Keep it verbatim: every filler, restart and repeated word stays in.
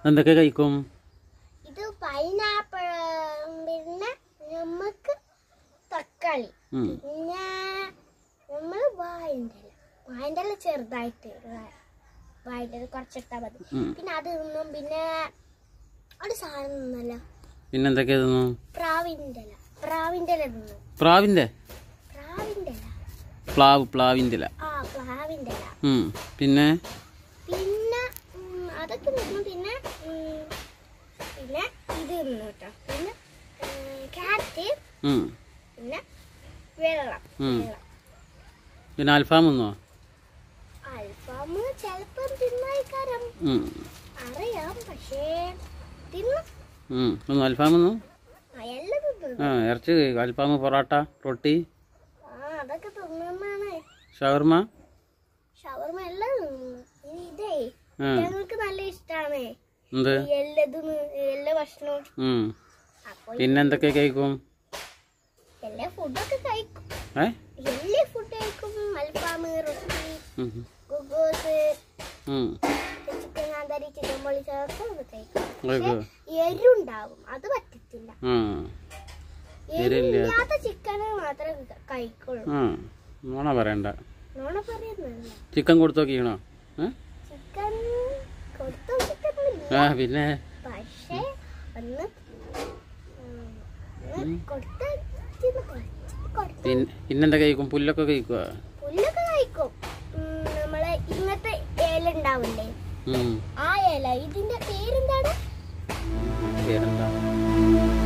എന്തൊക്കെ കഴിക്കും? ഇത് പൈനാപ്പിൾ, പിന്നെ നമുക്ക് തക്കാളി, പിന്നെ നമ്മള് വാഴൻ്റെ വാഴൻ്റെ ചെറുതായിട്ട് വാഴൻ്റെ കുറച്ചിട്ടാ മതി. പിന്നെ അത് തിന്നും. പിന്നെ ഒരു സാധനം തിന്നല്ല. പിന്നെന്തൊക്കെയാ തിന്നു? പ്രാവിൻ്റെ ഇല പ്രാവിൻ്റെ ഇല തിന്നു. പ്രാവിന്റെ പ്രാവിൻ്റെ ഇല പ്ലാവ് പ്ലാവിന്റെ ഇല. ആ പ്ലാവിൻ്റെ ഇല. പിന്നെ പിന്നെ അതൊക്കെ തിന്നു. പിന്നെ പിന്നെ ഇത് തിന്നു കേട്ടോ. പിന്നെ ക്യാരറ്റ്, പിന്നെ വെള്ളം വെള്ളം പിന്നെ അൽഫാം തിന്നോ? അൽഫാമ് ചിലപ്പം തിന്നായിക്കാരം അറിയാം, പക്ഷേ തിന്നു. അൽഫാം തിന്നു. എല്ലാം തിന്നു. ആ ഇറച്ചി, അൽഫാം, പൊറോട്ട, റൊട്ടി, ആ അതൊക്കെ തിന്നാണ്. ഷവർമ ഷവർമ എല്ലാം തിന്നു. ഇതേ ഞങ്ങൾക്ക് നല്ല ഇഷ്ടാണ് എല്ലതും, എല്ലാ ഭക്ഷണവും. പിന്നെന്തൊക്കെ കഴിക്കും? എല്ലാ ഫുഡൊക്കെ കഴിക്കും. എല്ലാ ഫുഡ് കഴിക്കും. അൽഫാം, റൊട്ടി, ഗുഗോസ്, ചിക്കൻ കാന്താരി, ചിക്കൻ പൊളിച്ചതൊക്കെ കഴിക്കും. എരുണ്ടാവും, അത് പറ്റത്തില്ല. എരില്ലാത്ത ചിക്കന് മാത്രമേ കഴിക്കുള്ളൂ. നോണ പറയണ്ട. നോണ പറയുന്നില്ല. ചിക്കൻ കൊടുത്തു നോക്കിക്കണോ? ചിക്കൻ കൊടുത്തു നോക്കിയിട്ടൊന്നുമില്ല. പിന്നെ പക്ഷേ ഒന്ന് കൊടുത്ത് പിന്നെന്താ കഴിക്കും? പുല്ലൊക്കെ കഴിക്കുക? പുല്ലൊക്കെ കഴിക്കും. നമ്മളെ ഇങ്ങനത്തെ ഇല ഉണ്ടാവില്ലേ, ആ ഇല. ഇതിന്റെ പേരെന്താണ്? പേരെന്താ?